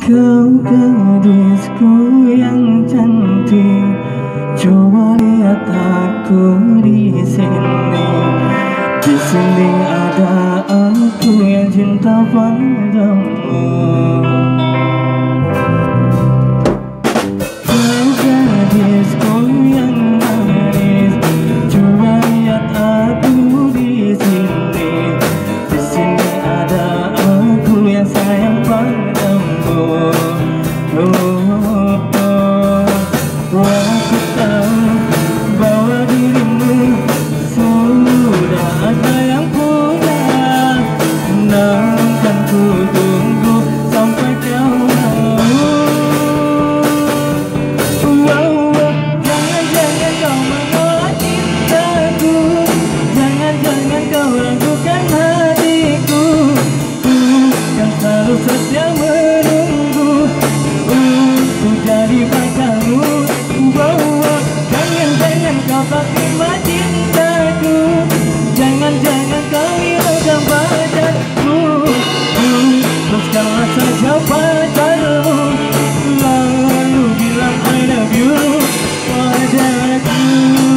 Kau gadisku yang cantik, coba lihat aku di sini. Di sini ada aku yang cinta padamu. Kau gadisku yang manis, coba lihat aku di sini. Di sini ada aku yang sayang padamu. Aku tahu bahwa dirimu sudah ada yang punya, namun kan ku tunggu sampai kau mau. Jangan-jangan kau menolak cintaku, jangan-jangan kau ragukan hatiku. Kan selalu setia menunggu untuk jadi pacarmu. Jangan-jangan kau tak terima cintaku, jangan-jangan kau hiraukan pacarku. Teruskanlah saja pacarmu, lalu bilang I love you padaku.